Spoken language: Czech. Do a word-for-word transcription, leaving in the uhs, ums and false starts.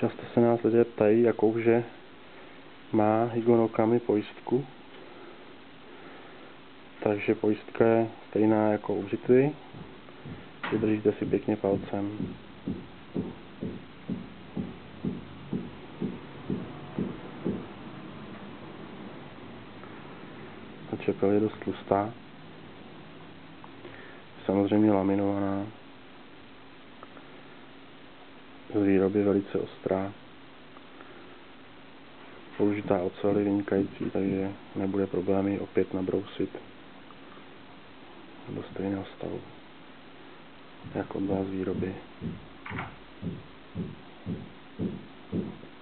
Často se nás lidé ptají, jakouže má Higo Kami pojistku. Takže pojistka je stejná jako u břitvy. Vydržíte si pěkně palcem. Ta čepel je dost tlustá. Samozřejmě laminovaná. Z výroby velice ostrá. Použitá ocel je vynikající, takže nebude problémy opět nabrousit do stejného stavu jako byla z výroby.